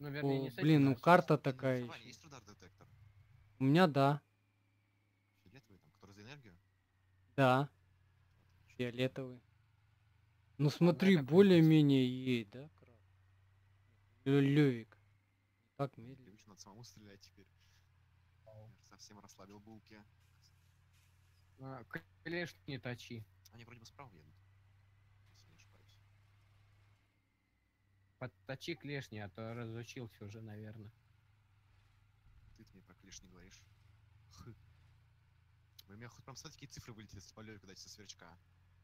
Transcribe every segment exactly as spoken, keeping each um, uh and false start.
Ну, вернее, О, не с этим, блин, ну а с карта с такая Ваня, еще. есть радар-детектор? У меня да, Фиолетовый там, который за энергию? да, Отлично. фиолетовый. Ну Ну, смотри, это круто. более-менее есть, да, Лёвик. Так Ой, медленно. непривычно, надо самому стрелять теперь. Вау. Я совсем расслабил булки. А, клеш не точи. Они вроде бы справа едут, если не ошибаюсь. Подточи клешни, а то разучился уже, наверное. Ты мне про клеш не говоришь. Хы. У меня хоть прям смотри, такие цифры вылетели с полей, когда со сверчка.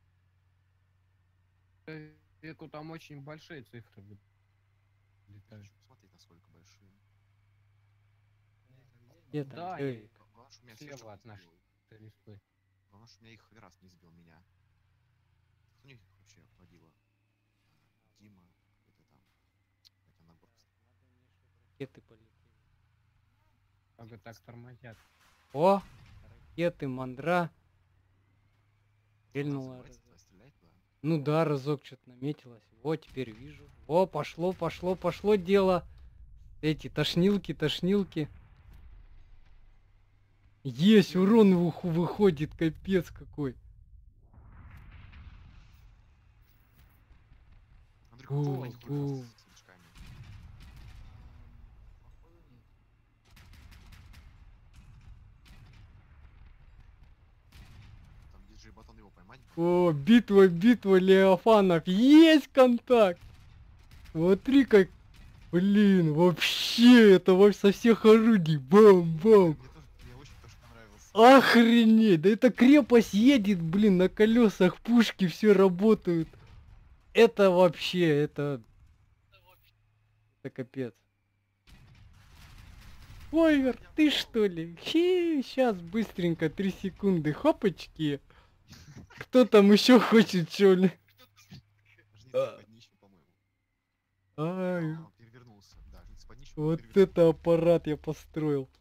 Веку там очень большие цифры Я вылетают. хочу посмотреть, насколько большие. Где там Да, и Лёвик? Главное, что у меня слева сверчок от не нашей сбил. листвы. Главное, что у меня их раз не сбил меня. Кто у них вообще водила? Дима, какой-то там. Хотя набор. Ракеты полетели. Как так тормозят. О, ракеты, мандра. Туда Стрельнула взрывается, разок. давай стреляй туда. Ну да, разок что-то наметилось. Вот, теперь вижу. О, пошло, пошло, пошло дело. Эти тошнилки, тошнилки. Есть, урон вых- выходит, капец какой. Андрюха, вот Гу, они хоть гу. просто с сверчками. Там диджей Батон его поймать бы. О, битва, битва Леофанов. Есть контакт. Смотри как. Блин, вообще, это вообще со всех орудий. Бам-бам. Мне тоже, мне очень тоже понравился. Охренеть, да это крепость едет, блин, на колесах, пушки все работают. Это вообще, это... Это капец. Ой, ты что ли? Хи, сейчас быстренько, три секунды, хопочки. Кто там еще хочет, что ли? Жнец под днищем, по-моему. Ай, А, он перевернулся. Да, жнец под днищем, он вот перевернулся. это аппарат я построил.